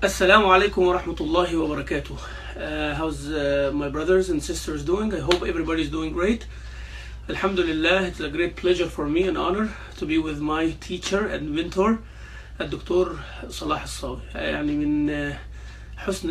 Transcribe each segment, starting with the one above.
Assalamu alaikum wa rahmatullahi wa barakatuh. How's my brothers and sisters doing? I hope everybody's doing great. Alhamdulillah, it's a great pleasure for me and honor to be with my teacher and mentor, الدكتور صلاح الصاوي. يعني من حسن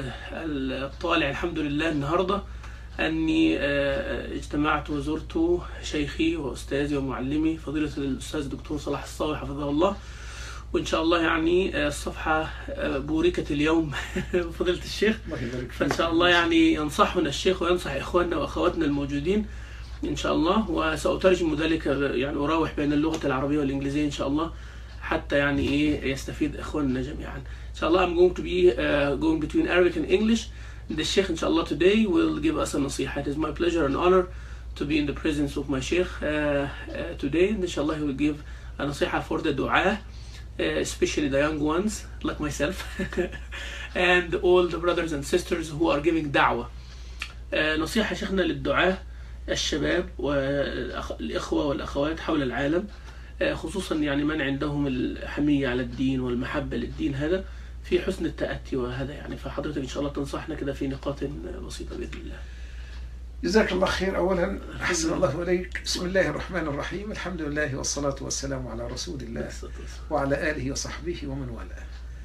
الطالع الحمد لله النهارده أني اجتمعت وزرت شيخي وأستاذي ومعلمي فضيلة الأستاذ الدكتور صلاح الصاوي حفظه الله، وإن شاء الله يعني الصفحة بوركت اليوم فضيلة الشيخ، فإن شاء الله يعني ينصحنا الشيخ وينصح إخواننا وأخواتنا الموجودين إن شاء الله، وسأترجم ذلك يعني أراوح بين اللغة العربية والإنجليزية إن شاء الله حتى يعني يستفيد إخواننا جميعا. إن شاء الله I'm going to be going between Arabic and English. The Sheikh inshallah today will give us a nasiha. It is my pleasure and honor to be in the presence of my Sheikh today, and inshallah he will give a nasiha for the dua, especially the young ones like myself and all the brothers and sisters who are giving da'wah. نصيحة شيخنا للدعاة الشباب والإخوة والأخوات حول العالم، خصوصا يعني من عندهم الحمية على الدين والمحبة للدين هذا في حسن التأتي وهذا يعني، فحضرتك إن شاء الله تنصحنا كده في نقاط بسيطة بإذن الله. جزاك الله خير. أولا أحسن الله إليك. بسم الله الرحمن الرحيم، الحمد لله والصلاة والسلام على رسول الله وعلى آله وصحبه ومن والاه.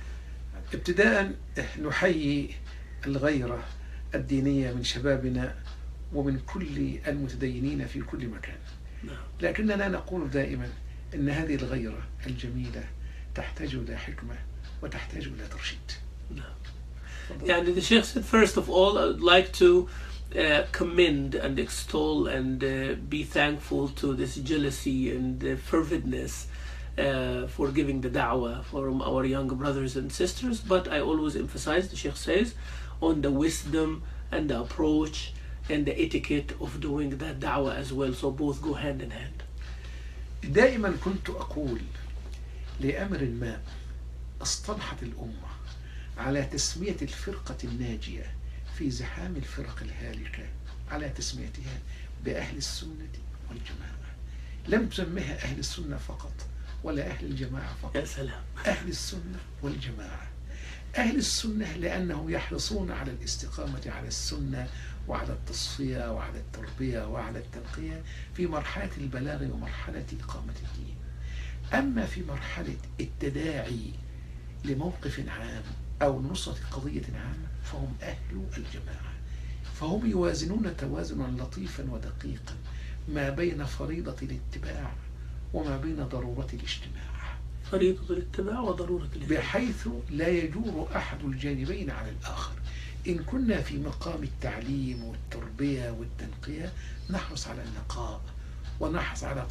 ابتداء نحيي الغيرة الدينية من شبابنا ومن كل المتدينين في كل مكان، لكننا نقول دائما أن هذه الغيرة الجميلة تحتاج إلى حكمة وتحتاج إلى ترشيد. يعني the Sheikh said, first of all, I would like to commend and extol and be thankful to this jealousy and fervidness for giving the da'wah from our young brothers and sisters, but I always emphasize, the Sheikh says, on the wisdom and the approach and the etiquette of doing that da'wah as well, so both go hand in hand. دائما كنت أقول لأمر ما اصطلحت الأمة على تسمية الفرقة الناجية في زحام الفرق الهالكة على تسميتها بأهل السنة والجماعة. لم تسميها أهل السنة فقط ولا أهل الجماعة فقط، يا سلام. أهل السنة والجماعة. أهل السنة لأنهم يحرصون على الاستقامة على السنة وعلى التصفية وعلى التربية وعلى التنقية في مرحلة البلاغ ومرحلة إقامة الدين. أما في مرحلة التداعي لموقف عام أو نصرة قضية عامة فهم أهل الجماعة، فهم يوازنون توازنا لطيفا ودقيقا ما بين فريضة الاتباع وما بين ضرورة الاجتماع. فريضة الاتباع وضرورة الاتباع، بحيث لا يجور أحد الجانبين على الآخر. إن كنا في مقام التعليم والتربية والتنقية نحرص على النقاء ونحرص على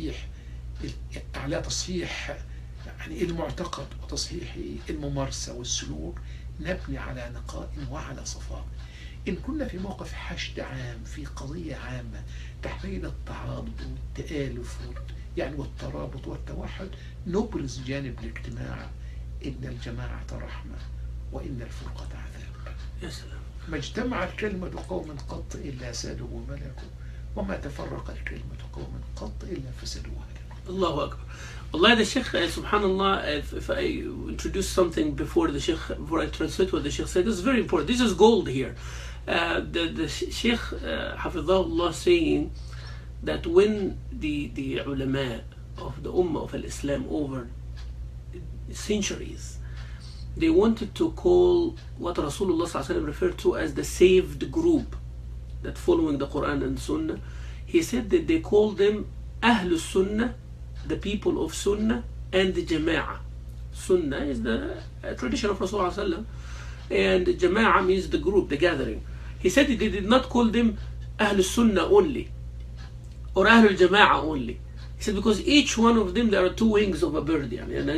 تصحيح يعني المعتقد وتصحيح الممارسة والسلوك، نبني على نقاء وعلى صفاء. إن كنا في موقف حشد عام في قضية عامة تحتاج التعاضد والتآلف يعني والترابط والتوحد، نبرز جانب الاجتماع. إن الجماعة رحمة وإن الفرقة عذاب. يا سلام. ما اجتمعت كلمة قوم قط إلا سادوا وملكوا، وما تفرقت كلمة قوم قط إلا فسدوا وهلكوا. الله أكبر. والله the Sheikh, subhanallah, if I introduce something before I translate what the Sheikh said, this is very important. This is gold here. The Sheikh, Hafidhahullah, saying that when the ulama of the Ummah of Islam over centuries, they wanted to call what Rasulullah referred to as the saved group that following the Quran and Sunnah, he said that they called them Ahlus Sunnah, the people of Sunnah, and the Jama'ah. Sunnah is the tradition of Rasulullah, and Jama'ah means the group, the gathering. He said that they did not call them Ahlul Sunnah only or Ahlul Jama'ah only. He said because each one of them, there are two wings of a bird,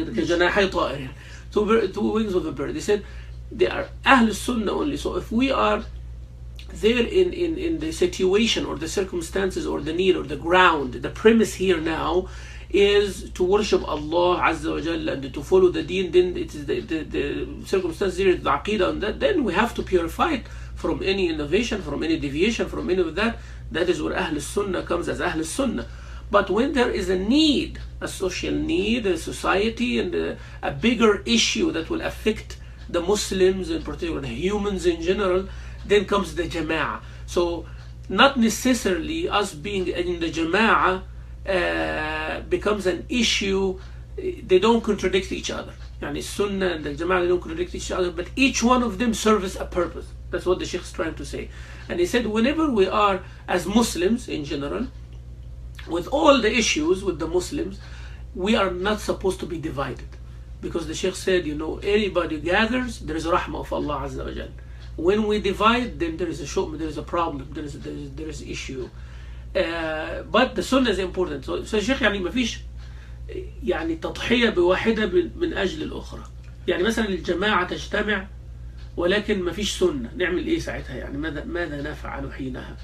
two wings of a bird. He said they are Ahlul Sunnah only. So if we are there in the situation or the circumstances or the need or the ground, the premise here now is to worship Allah Azza wa Jalla and to follow the deen, then it is the circumstances here, the aqidah on that, then we have to purify it from any innovation, from any deviation, from any of that. That is where Ahl Sunnah comes as Ahl Sunnah. But when there is a need, a social need, a society, and a bigger issue that will affect the Muslims in particular, the humans in general, then comes the Jama'ah. So not necessarily us being in the Jama'ah becomes an issue. They don't contradict each other. Yani Sunnah and the Jama'ah, they don't contradict each other, but each one of them serves a purpose. That's what the Sheikh is trying to say. And he said whenever we are, as Muslims in general, with all the issues with the Muslims, we are not supposed to be divided. Because the Sheikh said, you know, anybody gathers, there is a rahmah of Allah Azza wa Jal. When we divide, then there is a shubha, there is a problem, there is issue. But the Sunnah is important. So Sheikh يعني ما فيش يعني تضحية بواحدة من أجل الأخرى. يعني مثلا الجماعة تجتمع ولكن ما فيش سنة، نعمل إيه ساعتها؟ يعني ماذا نفعل حينها؟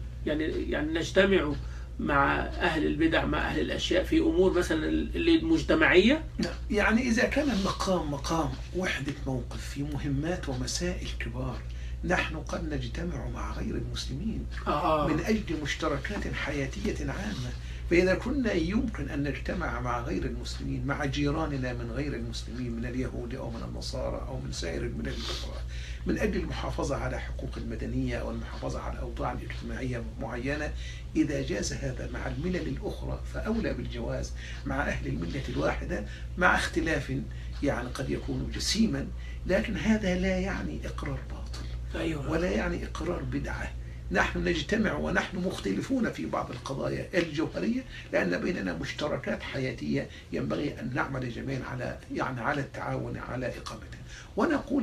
يعني نجتمع مع أهل البدع، مع أهل الأشياء في أمور مثلا المجتمعية. يعني إذا كان المقام مقام وحدة موقف في مهمات ومسائل كبار، نحن قد نجتمع مع غير المسلمين من أجل مشتركات حياتية عامة. فإذا كنا يمكن أن نجتمع مع غير المسلمين، مع جيراننا من غير المسلمين، من اليهود أو من النصارى أو من سائر الملل الأخرى، من أجل المحافظة على حقوق المدنية أو المحافظة على الأوضاع الاجتماعية معينة، إذا جاز هذا مع الملل الأخرى فأولى بالجواز مع أهل الملة الواحدة، مع اختلاف يعني قد يكون جسيما، لكن هذا لا يعني إقرار باطل ولا يعني إقرار بدعة. نحن نجتمع ونحن مختلفون في بعض القضايا الجوهرية، لأن بيننا مشتركات حياتية ينبغي أن نعمل جميعا على التعاون على إقامتها. ونقول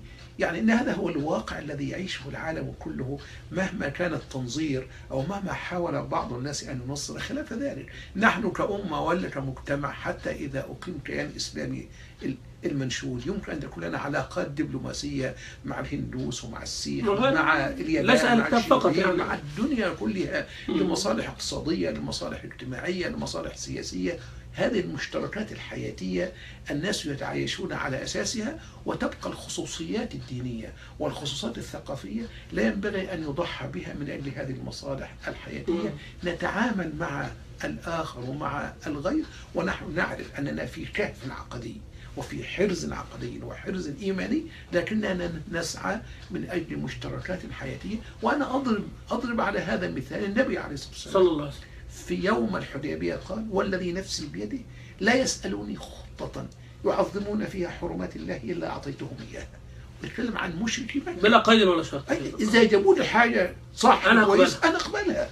إن هذا هو الواقع الذي يعيشه العالم كله، مهما كان التنظير أو مهما حاول بعض الناس أن ينصر خلاف ذلك. نحن كأمة ولا كمجتمع، حتى إذا أقيم كيان إسلامي المنشود، يمكن أن تكون لنا علاقات دبلوماسية مع الهندوس ومع السيخ مع اليابان مع الشيوعيين مع الدنيا كلها، لمصالح اقتصادية، لمصالح اجتماعية، لمصالح سياسية. هذه المشتركات الحياتية الناس يتعايشون على أساسها، وتبقى الخصوصيات الدينية والخصوصات الثقافية لا ينبغي أن يضحى بها من أجل هذه المصالح الحياتية. نتعامل مع الآخر ومع الغير ونحن نعرف أننا في كهف عقدي وفي حرز عقدي وحرز إيماني، لكننا نسعى من أجل مشتركات حياتية. وأنا أضرب على هذا المثال النبي عليه الصلاة والسلام صلى الله عليه وسلم في يوم الحديبية قال: والذي نفسي بيده لا يسألوني خطة يعظمون فيها حرمات الله إلا أعطيتهم إياها. بيتكلم عن مشركي مكة بلا قيد ولا شرط. إذا جابوا لي حاجة صح أنا أقبلها.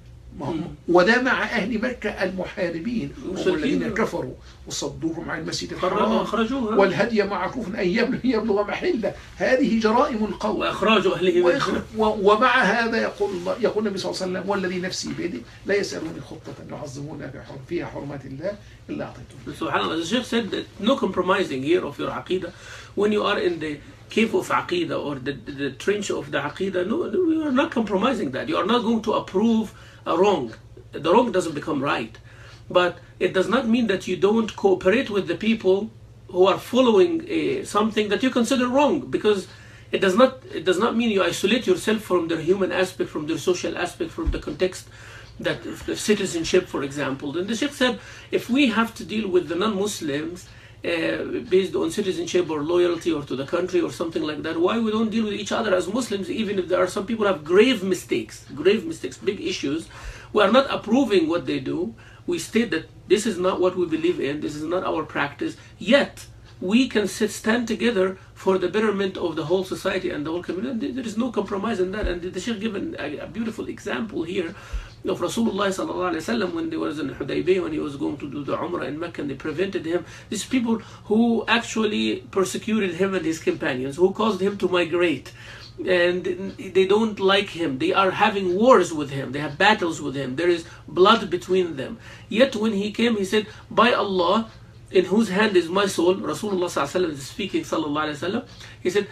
وده مع أهل مكة المحاربين والذين كفروا وصدوهم عن المسجد الحرام والهدي معكوف أن يبلغ محله. هذه جرائم القول وإخراج أهله. ومع هذا يقول النبي صلى الله عليه وسلم: والذي نفسي بيده لا يسألوني خطة يعظمون فيها حرمات الله إلا أعطيتهم. سبحان الله. The Sheikh said that no compromising here of your aqidah. When you are in the cave of aqidah or the trench of the aqidah, no, you are not compromising that. You are not going to approve a wrong. The wrong doesn't become right. But it does not mean that you don't cooperate with the people who are following something that you consider wrong, because it does not mean you isolate yourself from their human aspect, from their social aspect, from the context that citizenship, for example. Then the Sheikh said, if we have to deal with the non-Muslims based on citizenship or loyalty or to the country or something like that, why we don't deal with each other as Muslims, even if there are some people who have grave mistakes, big issues. We are not approving what they do. We state that this is not what we believe in, this is not our practice, yet we can stand together for the betterment of the whole society and the whole community. There is no compromise in that. And the Sheikh given a beautiful example here of Rasulullah sallallahu alaihi wasallam when they was in Hudaybiyah, when he was going to do the Umrah in Mecca, and they prevented him. These people who actually persecuted him and his companions, who caused him to migrate, and they don't like him. They are having wars with him. They have battles with him. There is blood between them. Yet when he came, he said, by Allah, in whose hand is my soul, Rasulullah sallallahu alaihi wasallam is speaking, sallallahu alaihi wasallam, he said,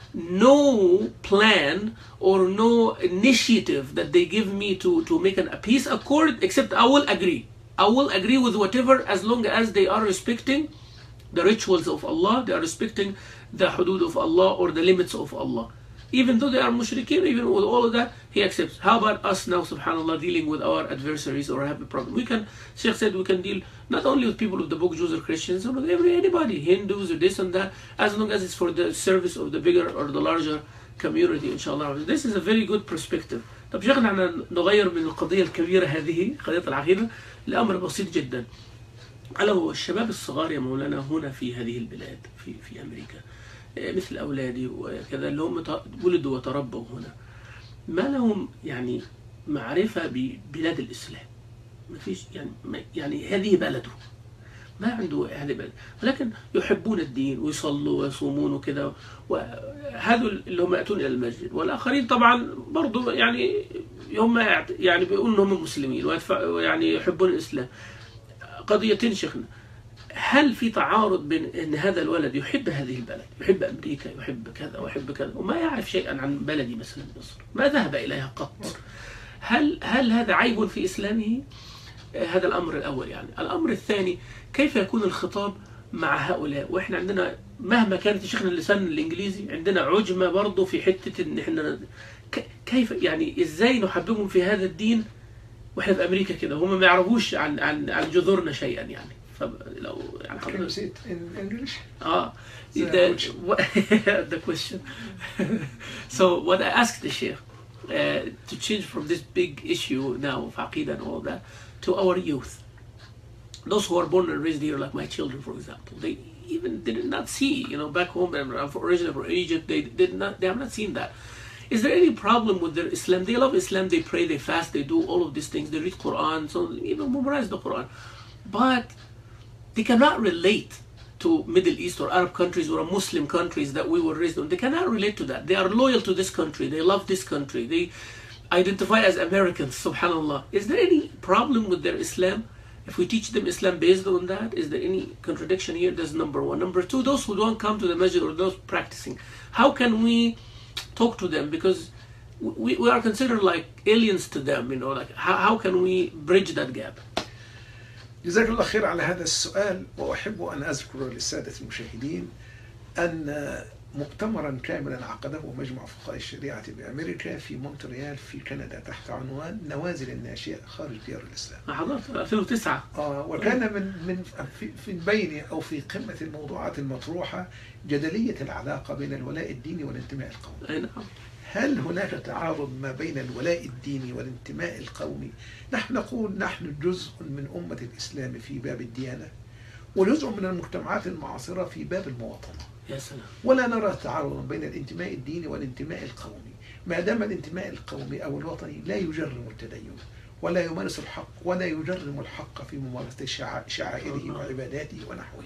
no plan or no initiative that they give me to make a peace accord, except I will agree. I will agree with whatever, as long as they are respecting the rituals of Allah, they are respecting the hudud of Allah or the limits of Allah. even though they are mushrikeen, even with all of that, he accepts. How about us now, subhanAllah, dealing with our adversaries or have a problem? We can, Sheikh said, we can deal not only with people of the book, Jews or Christians, but with anybody, Hindus or this and that, as long as it's for the service of the bigger or the larger community, inshallah. This is a very good perspective. طب شيخنا احنا نغير من القضية الكبيرة هذه قضية العقيدة لأمر بسيط جدا. ألا هو الشباب الصغار يا مولانا هنا في هذه البلاد في أمريكا مثل أولادي وكذا اللي هم ولدوا وتربوا هنا، ما لهم يعني معرفة ببلاد الإسلام، ما فيش يعني هذه بلده، ما عنده هذه بلد، ولكن يحبون الدين ويصلوا ويصومون وكذا، وهذا اللي هم يأتون إلى المسجد. والآخرين طبعا برضو يعني هم يعني بيقولوا إنهم مسلمين ويعني يحبون الإسلام. قضيتين شيخنا، هل في تعارض بين ان هذا الولد يحب هذه البلد، يحب امريكا، يحب كذا ويحب كذا، وما يعرف شيئا عن بلدي مثلا مصر، ما ذهب اليها قط، هل هذا عيب في اسلامه؟ هذا الامر الاول. يعني الامر الثاني، كيف يكون الخطاب مع هؤلاء واحنا عندنا مهما كانت شيخنا اللسان الانجليزي عندنا عجمه برضه في حته ان احنا كيف يعني ازاي نحببهم في هذا الدين واحنا في امريكا كده، هم ما يعرفوش عن جذورنا شيئا يعني. فلو يعني حضرتك English? The question. So what I asked the Sheikh to change from this big issue now of Aqidah and all that to our youth, those who are born and raised here, like my children, for example, they even did not see, back home, originally from Egypt, they have not seen that. Is there any problem with their Islam? They love Islam, they pray, they fast, they do all of these things, they read Quran, so even memorize the Quran. But they cannot relate to Middle East or Arab countries or Muslim countries that we were raised in. They cannot relate to that. They are loyal to this country, they love this country, they identify as Americans, subhanAllah. Is there any problem with their Islam? If we teach them Islam based on that, is there any contradiction here? That's number one. Number two, those who don't come to the masjid or those practicing, how can we talk to them? Because we are considered like aliens to them, like how can we bridge that gap? جزاك الله خير على هذا السؤال. وأحب أن أذكر للسادة المشاهدين أن مؤتمرا كاملا عقده مجمع فقهاء الشريعة بأمريكا في مونتريال في كندا تحت عنوان نوازل الناشئة خارج ديار الإسلام. حضرت 2009. وكان من في بين أو في قمة الموضوعات المطروحة جدلية العلاقة بين الولاء الديني والانتماء القومي. هل هناك تعارض ما بين الولاء الديني والانتماء القومي؟ نحن نقول نحن جزء من أمة الإسلام في باب الديانة، وجزء من المجتمعات المعاصرة في باب المواطنة. يا سلام. ولا نرى تعارضا بين الانتماء الديني والانتماء القومي، ما دام الانتماء القومي أو الوطني لا يجرم التدين ولا يمارس الحق ولا يجرم الحق في ممارسة شعائره وعباداته ونحوه.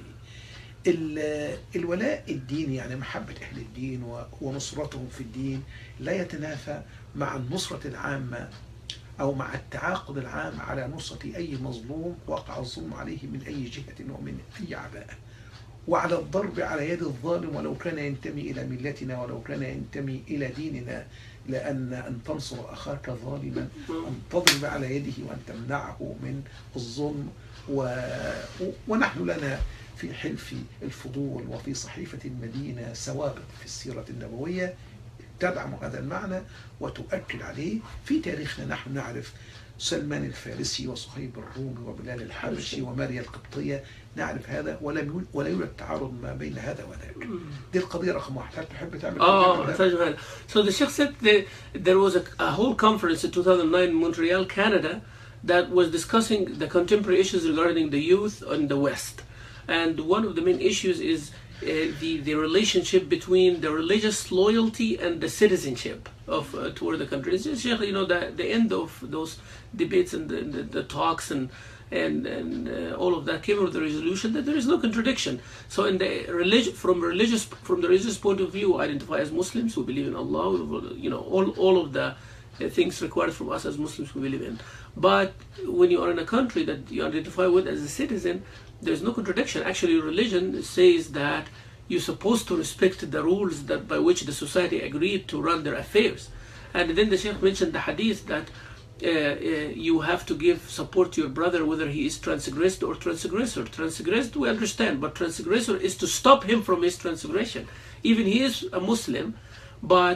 الولاء الديني يعني محبة أهل الدين ونصرتهم في الدين لا يتنافى مع النصرة العامة أو مع التعاقد العام على نصرة أي مظلوم وقع الظلم عليه من أي جهة ومن أي عباءة، وعلى الضرب على يد الظالم ولو كان ينتمي إلى ملتنا ولو كان ينتمي إلى ديننا، لأن أن تنصر أخاك ظالما أن تضرب على يده وأن تمنعه من الظلم. ونحن لنا في حلف الفضول وفي صحيفة المدينة ثوابت في السيرة النبوية تدعم هذا المعنى وتؤكد عليه. في تاريخنا نحن نعرف سلمان الفارسي وصهيب الرومي وبلال الحبشي وماريا القبطية، نعرف هذا ولا يوجد تعارض ما بين هذا وذاك. دي القضية رقم واحد. هل تحب تعمل So the Sheikh said there was a whole conference in 2009 in Montreal, Canada, that was discussing the contemporary issues regarding the youth in the West. And one of the main issues is the relationship between the religious loyalty and the citizenship of toward the country. It's just, the end of those debates and the talks and all of that came with the resolution that there is no contradiction. So in the from the religious point of view, we identify as Muslims who believe in Allah, all of the things required from us as Muslims who believe in. But when you are in a country that you identify with as a citizen, there's no contradiction. Actually, religion says that you're supposed to respect the rules that by which the society agreed to run their affairs. And then the Sheikh mentioned the hadith that you have to give support to your brother whether he is transgressed or transgressor. Transgressed we understand, but transgressor is to stop him from his transgression. Even he is a Muslim, but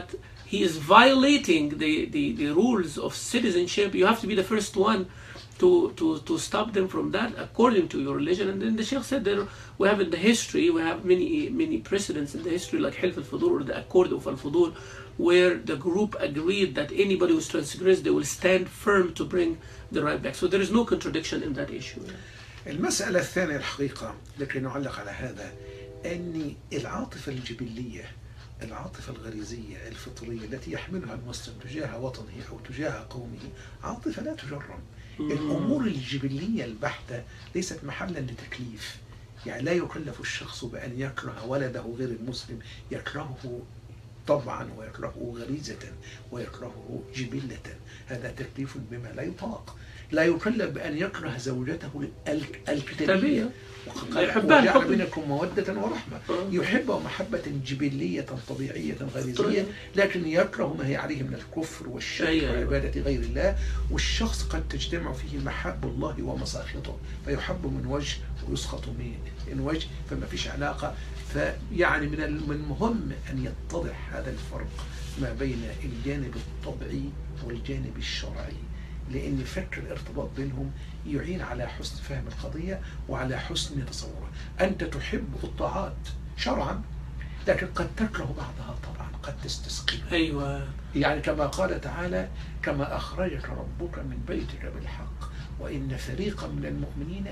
he is violating the rules of citizenship, you have to be the first one to stop them from that according to your religion. And then the Sheikh said that we have in the history, we have many precedents in the history, like Hilf al-Fudul, or the Accord of al-Fudul, where the group agreed that anybody who's transgressed, they will stand firm to bring the right back. So there is no contradiction in that issue. المسألة الثانية الحقيقة لكي نعلق على هذا أن العاطفة الجبلية، العاطفة الغريزية الفطرية التي يحملها المسلم تجاه وطنه أو تجاه قومه عاطفة لا تجرم. الأمور الجبلية البحتة ليست محلا لتكليف. يعني لا يكلف الشخص بأن يكره ولده غير المسلم، يكرهه طبعا ويكرهه غريزة ويكرهه جبلة، هذا تكليف بما لا يطاق. لا يكلف بأن يكره زوجته الكتابية، وجعل بينكم مودة ورحمة، يحبه محبة جبلية طبيعية غريزية، لكن يكره ما هي عليه من الكفر والشرك وعبادة غير الله. والشخص قد تجتمع فيه محب الله ومساخطه، فيحب من وجه ويسخط من وجه، فما فيش علاقة. فيعني من المهم أن يتضح هذا الفرق ما بين الجانب الطبعي والجانب الشرعي، لأن فكر الارتباط بينهم يعين على حسن فهم القضية وعلى حسن تصورها. أنت تحب الطاعات شرعا، لكن قد تكره بعضها طبعا، قد تستسقي. أيوة. يعني كما قال تعالى: كما أخرجك ربك من بيتك بالحق وإن فريقا من المؤمنين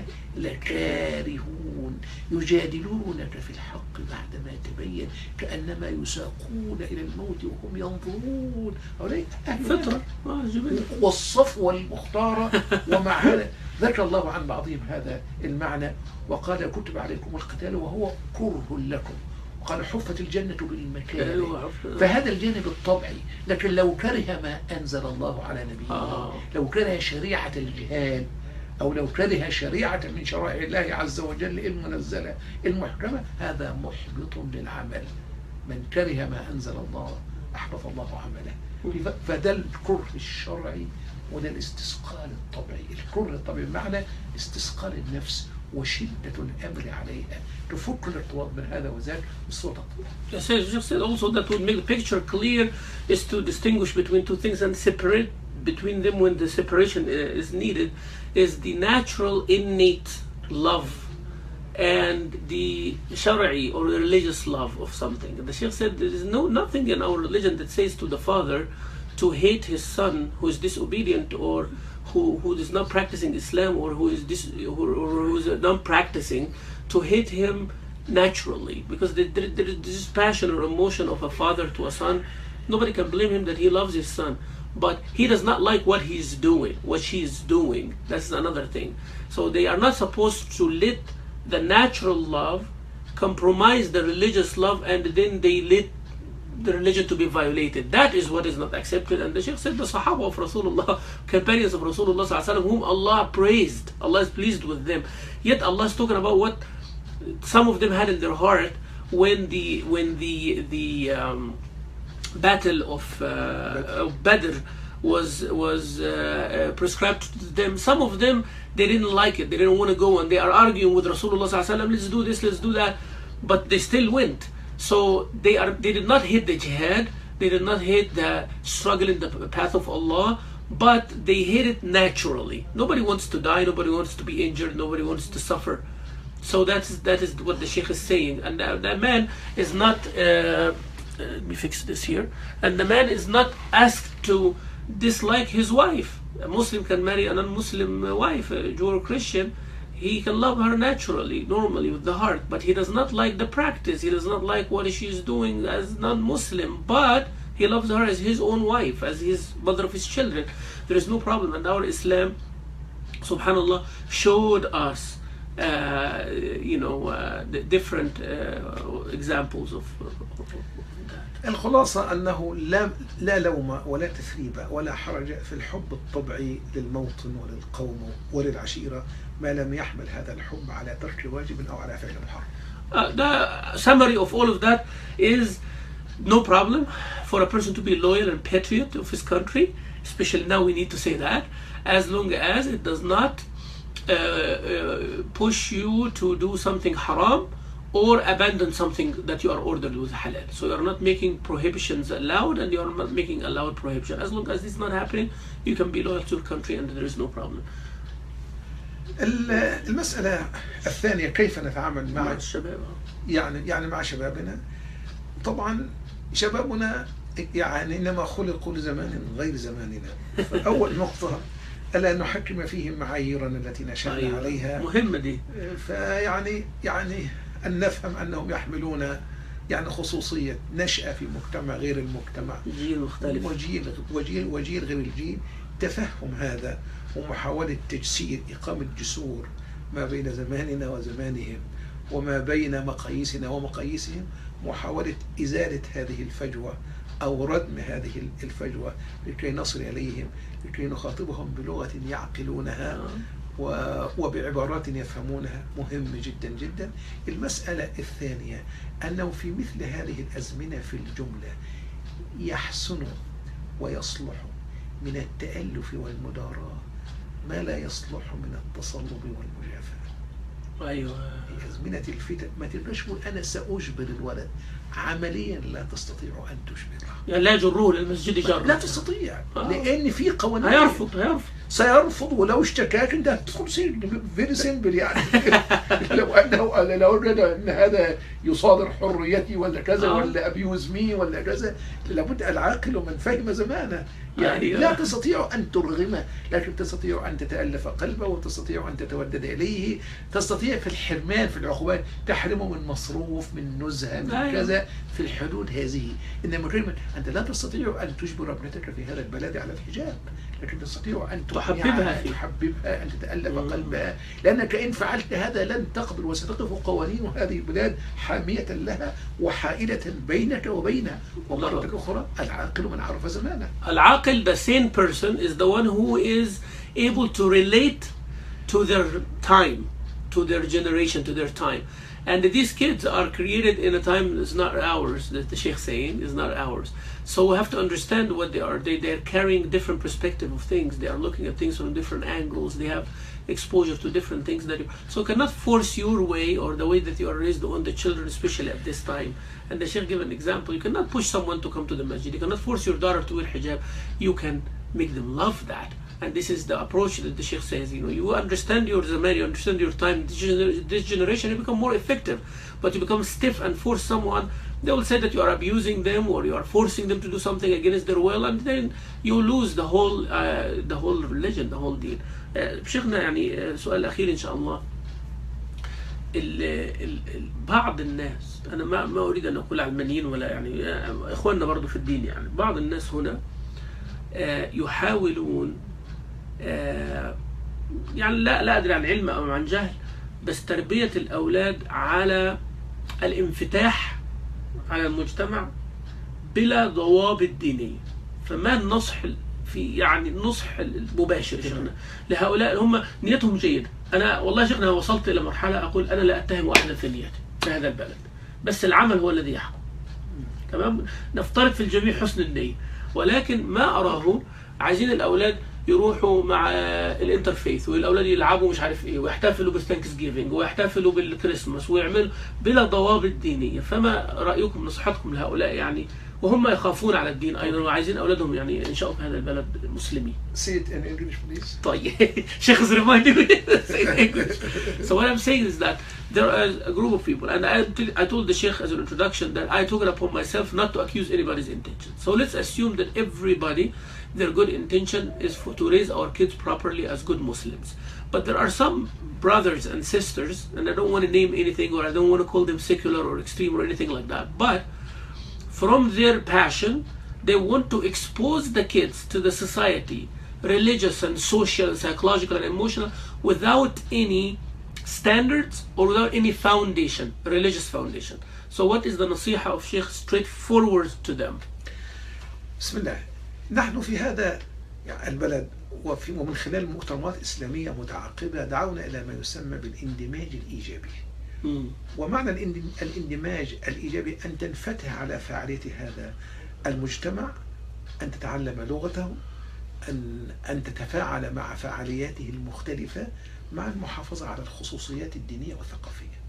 لكارهون يجادلونك في الحق بعدما تبين كأنما يساقون إلى الموت وهم ينظرون. هؤلاء أهل فطرة والصفوة المختارة. ومع هذا ذكر الله عن بعضهم هذا المعنى وقال: كتب عليكم القتال وهو كره لكم، وقال: حفت الجنة بالمكاره. فهذا الجانب الطبعي. لكن لو كره ما أنزل الله على نبيه، لو كره شريعة الجهاد، أو لو كره شريعة من شرائع الله عز وجل المنزلة المحكمة، هذا محبط للعمل. من كره ما أنزل الله أحبط الله عمله. فده الكره الشرعي وده الاستثقال الطبيعي. الكره الطبيعي بمعنى استثقال النفس وشدة الأمر عليها، تفك الارتباط بين هذا وذاك بصورة طبيعية. Sheikh said also that would make the picture clear is to distinguish between two things and separate between them when the separation is needed, is the natural innate love and the shari'i or the religious love of something. And the Sheikh said there is nothing in our religion that says to the father to hate his son who is disobedient or who is not practicing Islam or who is not practicing, to hate him naturally, because there is this passion or emotion of a father to a son. Nobody can blame him that he loves his son, but he does not like what he's doing, what she's doing. That's another thing. So they are not supposed to let the natural love compromise the religious love, and then they let the religion to be violated. That is what is not accepted. And the Sheikh said the Sahaba of Rasulullah, companions of Rasulullah sallallahu alaihi wasallam, whom Allah praised, Allah is pleased with them. Yet Allah is talking about what some of them had in their heart when the battle of Badr was prescribed to them. Some of them, they didn't like it, they didn't want to go, and they are arguing with Rasulullah sallallahu alaihi wasallam, let's do this, let's do that, but they still went. So they did not hate the jihad, they did not hate the struggle in the path of Allah, but they hate it naturally. Nobody wants to die, nobody wants to be injured, nobody wants to suffer. So that is what the Sheikh is saying. And that man is not, let me fix this here, and the man is not asked to dislike his wife. A Muslim can marry a non-Muslim wife, a Jew or Christian. He can love her naturally, normally, with the heart, but he does not like the practice. He does not like what she is doing as non-Muslim, but he loves her as his own wife, as his mother of his children. There is no problem. And our Islam, subhanallah, showed us the different examples of that. الخلاصة أنه لا لوم ولا تثريب ولا حرج في الحب الطبيعي للموطن وللقوم وللعشيرة ما لم يحمل هذا الحب على ترك واجب أو على فعل محرم. The summary of all of that is no problem for a person to be loyal and patriot of his country, especially now we need to say that, as long as it does not push you to do something haram or abandon something that you are ordered with halal. So you are not making prohibitions allowed, and you are not making allowed prohibition. As long as this is not happening, you can be loyal to your country and there is no problem. المسألة الثانية كيف نتعامل مع الشباب. يعني مع شبابنا. طبعا شبابنا يعني إنما خلقوا لزمان غير زماننا. فأول نقطة ألا نحكم فيهم معاييرنا التي نشأنا عليها. مهمة دي. فيعني أن نفهم أنهم يحملون يعني خصوصية نشأة في مجتمع غير المجتمع، جيل مختلف، وجيل غير الجيل. تفهم هذا ومحاولة تجسير إقامة جسور ما بين زماننا وزمانهم وما بين مقاييسنا ومقاييسهم، محاولة إزالة هذه الفجوة أو ردم هذه الفجوة لكي نصل إليهم، لكي نخاطبهم بلغة يعقلونها وبعبارات يفهمونها. مهم جدا جدا. المسألة الثانية أنه في مثل هذه الأزمنة في الجملة يحسن ويصلح من التألف والمداراة ما لا يصلح من التصلب والمجافاة. أيوة. في أزمنة الفتن ما تبقاش تقول أنا سأجبر الولد، عمليا لا تستطيع أن تجبره. يعني لا يجروه للمسجد جرا. لا تستطيع لأن في قوانين. هيرفض. سيرفض، ولو اشتكاك أنت هتدخل سجن. فيري سيمبل يعني. لو وجد أن هذا يصادر حريتي ولا كذا ولا أبيوز مي ولا كذا، لابد العاقل من فهم زمانه. يعني لا تستطيع أن ترغمه، لكن تستطيع أن تتألف قلبه وتستطيع أن تتودد إليه. تستطيع في الحرمان في العقوبات تحرمه من مصروف، من نزهة، من كذا، في الحدود هذه. إنما كلمة أنت لا تستطيع أن تجبر ابنتك في هذا البلد على الحجاب، لكن تستطيع أن تحببها، أن تتألف قلبها، لأنك إن فعلت هذا لن تقبل، وستقف قوانين هذه البلاد حامية لها وحائلة بينك وبينها. ومرة أخرى العاقل من عرف زمانه. العاقل, the sane person, is the one who is able to relate to their time, to their generation, to their time. And these kids are created in a time that's not ours, that the Sheikh saying is not ours. So we have to understand what they are. They're carrying different perspective of things. They are looking at things from different angles. They have exposure to different things so you cannot force your way or the way that you are raised on the children, especially at this time. And the Sheikh gave an example. You cannot push someone to come to the masjid. You cannot force your daughter to wear hijab. You can make them love that. And this is the approach that the Sheikh says, you understand your zaman, you understand your time. This generation, you become more effective. But you become stiff and force someone, they will say that you are abusing them or you are forcing them to do something against their will, and then you lose the whole religion, the whole deen. شيخنا يعني سؤال أخير إن شاء الله. بعض الناس، أنا ما أريد أن أقول علمانيين ولا يعني إخواننا برضو في الدين، يعني بعض الناس هنا يحاولون يعني لا أدري عن علم أو عن جهل، بس تربية الأولاد على الانفتاح على المجتمع بلا ضوابط دينية. فما النصح في يعني النصح المباشر شيخنا لهؤلاء هم نيتهم جيدة؟ أنا والله شيخنا وصلت إلى مرحلة أقول أنا لا أتهم أحدا في نيته في هذا البلد، بس العمل هو الذي يحكم. تمام؟ نفترض في الجميع حسن النية، ولكن ما أراه عايزين الأولاد يروحوا مع الانترفيث والاولاد يلعبوا مش عارف ايه ويحتفلوا بالثانكس جيفنج ويحتفلوا بالكريسماس ويعملوا بلا ضوابط دينيه. فما رايكم نصيحتكم لهؤلاء يعني وهم يخافون على الدين ايضا وعايزين اولادهم يعني ينشأوا في هذا البلد مسلمين؟ Say it in English, please. طيب Sheikh is reminding me to say it in English. So what I'm saying is that there are a group of people, and I told the Sheikh as an introduction that I took it upon myself not to accuse anybody's intention. So let's assume that everybody, their good intention is to raise our kids properly as good Muslims. But there are some brothers and sisters, and I don't want to name anything or I don't want to call them secular or extreme or anything like that, but from their passion, they want to expose the kids to the society, religious and social and psychological and emotional, without any standards or without any foundation, religious foundation. So what is the nasiha of Sheikh straightforward to them? بسم الله. نحن في هذا البلد ومن خلال مؤتمرات إسلامية متعاقبة دعونا إلى ما يسمى بالاندماج الإيجابي. ومعنى الاندماج الإيجابي أن تنفتح على فعالية هذا المجتمع، أن تتعلم لغته، أن تتفاعل مع فعالياته المختلفة، مع المحافظة على الخصوصيات الدينية والثقافية.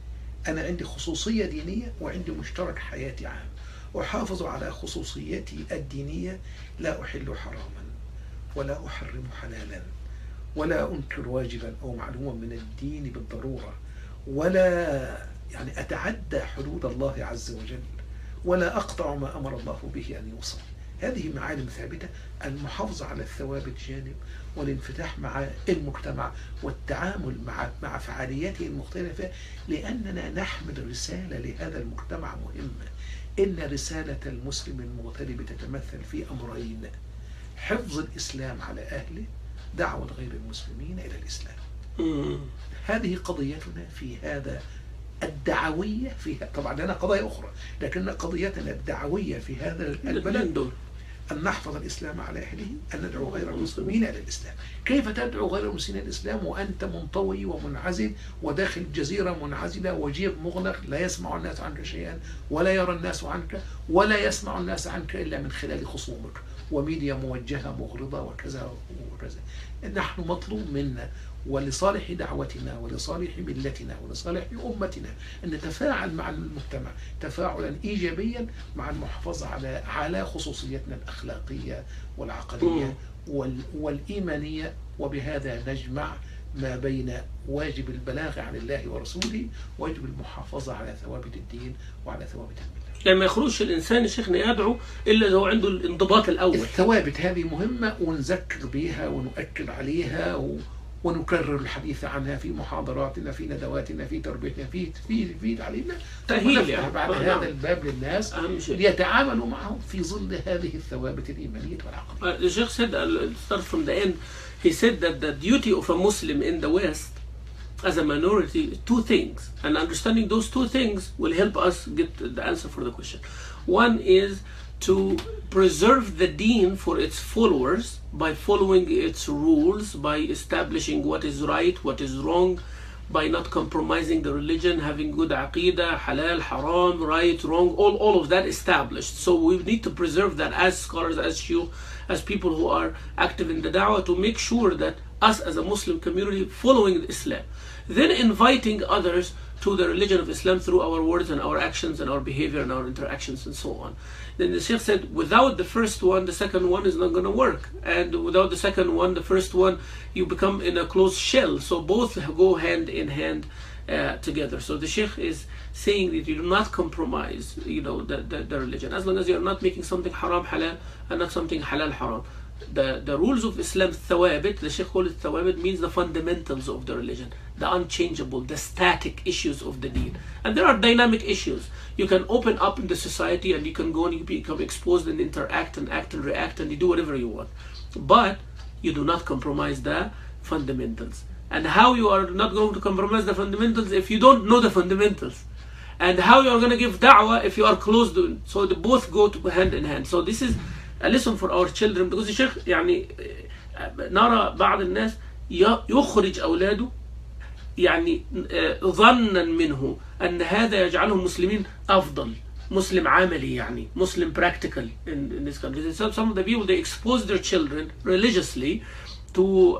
أنا عندي خصوصية دينية وعندي مشترك حياتي عام، أحافظ على خصوصيتي الدينية، لا أحل حراما ولا أحرم حلالا ولا أنكر واجبا أو معلوما من الدين بالضرورة، ولا يعني أتعدى حدود الله عز وجل، ولا أقطع ما أمر الله به أن يوصل. هذه معالم ثابتة. المحافظة على الثوابت جانب، والانفتاح مع المجتمع والتعامل مع فعالياته المختلفة، لأننا نحمل رسالة لهذا المجتمع مهمة. إن رسالة المسلم المغترب تتمثل في أمرين: حفظ الإسلام على أهله، دعوة غير المسلمين إلى الإسلام. هذه قضيتنا في هذا الدعوية فيها. طبعا لنا قضايا أخرى، لكن قضيتنا الدعوية في هذا البلد أن نحفظ الإسلام على أهله، أن ندعو غير المسلمين إلى الإسلام. كيف تدعو غير المسلمين إلى الإسلام وأنت منطوي ومنعزل وداخل جزيرة منعزلة وجيب مغلق، لا يسمع الناس عنك شيئا ولا يرى الناس عنك ولا يسمع الناس عنك إلا من خلال خصومك وميديا موجهة مغرضة وكذا وكذا. نحن مطلوب منا ولصالح دعوتنا ولصالح ملتنا ولصالح أمتنا أن نتفاعل مع المجتمع تفاعلا إيجابيا مع المحافظة على خصوصيتنا الأخلاقية والعقدية والإيمانية، وبهذا نجمع ما بين واجب البلاغ عن الله ورسوله وواجب المحافظة على ثوابت الدين وعلى ثوابت الملة. يعني ما يخرجش الإنسان يا شيخنا يدعو إلا إذا هو عنده الانضباط الأول. الثوابت هذه مهمة ونذكر بها ونؤكد عليها ونكرر الحديث عنها في محاضراتنا، في ندواتنا، في تربيتنا، في تعليمنا، تأهيل يعني. بعد هذا الباب للناس ليتعاملوا معه في ظل هذه الثوابت الإيمانية والعقدية. The Sheikh said, start from the end, he said that the duty of a Muslim in the West as a minority, two things, and understanding those two things will help us get the answer for the question. One is to preserve the deen for its followers by following its rules, by establishing what is right, what is wrong, by not compromising the religion, having good aqidah, halal, haram, right, wrong, all of that established. So we need to preserve that as scholars, as shuyukh, as people who are active in the da'wah, to make sure that us as a Muslim community following Islam, then inviting others to the religion of Islam through our words and our actions and our behavior and our interactions and so on. Then the Sheikh said, without the first one, the second one is not going to work. And without the second one, the first one, you become in a closed shell. So both go hand in hand together. So the Sheikh is saying that you do not compromise, the religion. As long as you are not making something haram halal and not something halal haram. The rules of Islam, thawabit, the Sheikh called it thawabit, means the fundamentals of the religion, the unchangeable, the static issues of the deen. And there are dynamic issues. You can open up in the society and you can go and you become exposed and interact and act and react and you do whatever you want. But you do not compromise the fundamentals. And how you are not going to compromise the fundamentals if you don't know the fundamentals? And how you are going to give da'wah if you are closed to it? So they both go hand in hand. So this is a lesson for our children, because الشيخ يعني نرى بعض الناس يخرج أولاده يعني ظنا منه أن هذا يجعلهم مسلمين أفضل، مسلم عملي يعني Muslim practical in this country. Some of the people, they expose their children religiously to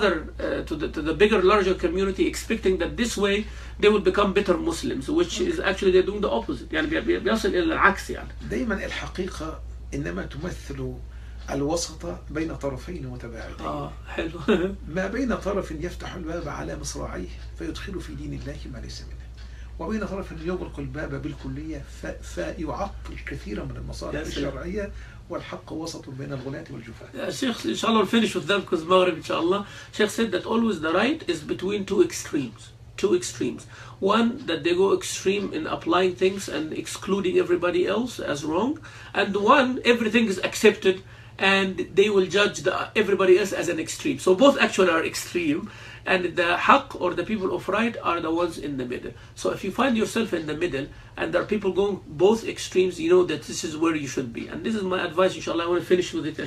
the bigger, larger community, expecting that this way they will become better Muslims, which is actually they're doing the opposite. يعني بيصل إلى العكس يعني. دائما الحقيقة إنما تمثل الوسط بين طرفين متباعدين. حلو. ما بين طرف يفتح الباب على مصراعيه فيدخل في دين الله ما ليس منه، وبين طرف يغلق الباب بالكلية فيعطل كثيرا من المصالح الشرعية، والحق وسط بين الغلاة والجفاة. Sheikh, inshallah, we'll finish with that because Maghrib, inshallah. Sheikh said that always the right is between two extremes. One, that they go extreme in applying things and excluding everybody else as wrong, and one, everything is accepted and they will judge everybody else as an extreme. So both actually are extreme, and the haqq, or the people of right, are the ones in the middle. So if you find yourself in the middle and there are people going both extremes, you know that this is where you should be. And this is my advice, inshallah. I want to finish with it,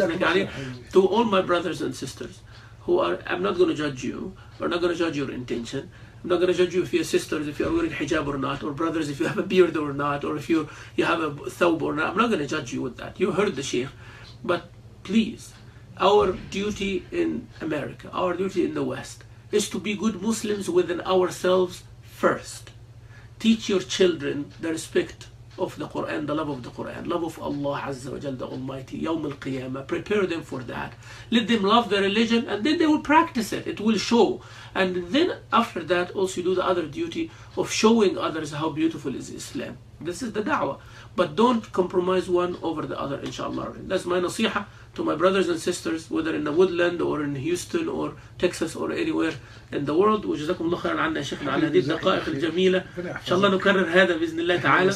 to all my brothers and sisters who are, I'm not going to judge you, we're not going to judge your intention. I'm not going to judge you if you're sisters, if you're wearing hijab or not, or brothers, if you have a beard or not, or if you have a thawb or not. I'm not going to judge you with that. You heard the Sheikh. But please, our duty in America, our duty in the West, is to be good Muslims within ourselves first. teach your children the respect of the Quran, the love of the Quran, love of Allah Azza wa Jal, the Almighty, Yawm al-Qiyamah. Prepare them for that. Let them love their religion, and then they will practice it. It will show. And then after that, also do the other duty of showing others how beautiful is Islam. This is the da'wah. But don't compromise one over the other, inshallah. That's my nasiha to my brothers and sisters, whether in the Woodland or in Houston or Texas or anywhere in the world. وجزاكم الله خيرا عنا يا شيخنا على هذه الدقائق الجميلة. إن شاء الله نكرر هذا بإذن الله تعالى.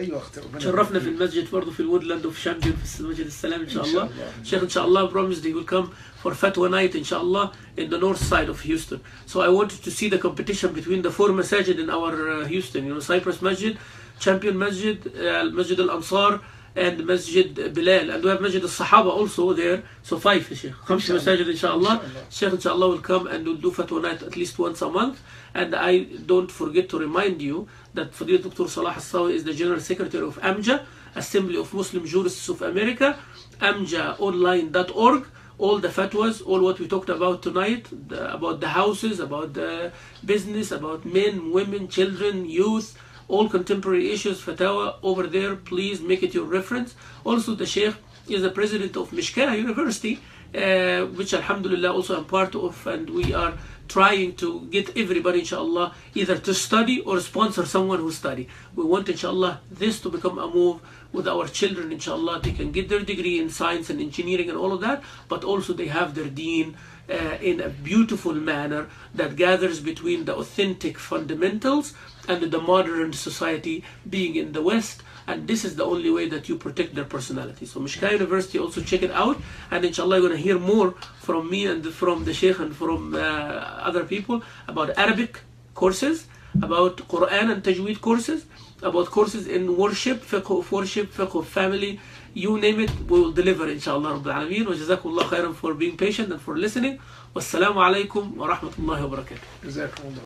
شرفنا في المسجد برضه في الوودلاند وفي شامبيون في مسجد السلام إن شاء الله. الشيخ إن شاء الله promised he will come for Fatwa night inshallah in the north side of Houston. So I wanted to see the competition between the 4 masajid in our Houston, Cypress Masjid, Champion Masjid, Masjid Al-Ansar, and Masjid Bilal, and we have Masjid Al-Sahaba also there. So 5 Sheikh, 5 masajid inshallah. Sheikh inshallah will come and will do Fatwa night at least once a month. And I don't forget to remind you that Fadilat Dr. Salah Al-Sawi is the General Secretary of AMJA, Assembly of Muslim Jurists of America, amjaonline.org. All the fatwas, all what we talked about tonight, about the houses, about the business, about men, women, children, youth, all contemporary issues, fatawa over there. Please make it your reference. Also, the Sheikh is the president of Mishkah University, which alhamdulillah also I'm part of, and we are trying to get everybody inshallah either to study or sponsor someone who study. We want inshallah this to become a move with our children inshallah. They can get their degree in science and engineering and all of that, but also they have their deen in a beautiful manner that gathers between the authentic fundamentals and the modern society being in the West. And this is the only way that you protect their personality. So Mishkah University, also check it out, and inshallah you're going to hear more from me and from the Sheikh and from other people about Arabic courses, about Quran and Tajweed courses, about courses in worship, fiqh of family, you name it, we will deliver inshallah Rabbil Alameen. Wa jazakumullah khairan for being patient and for listening. Wassalamu alaikum wa rahmatullahi wa barakatuh.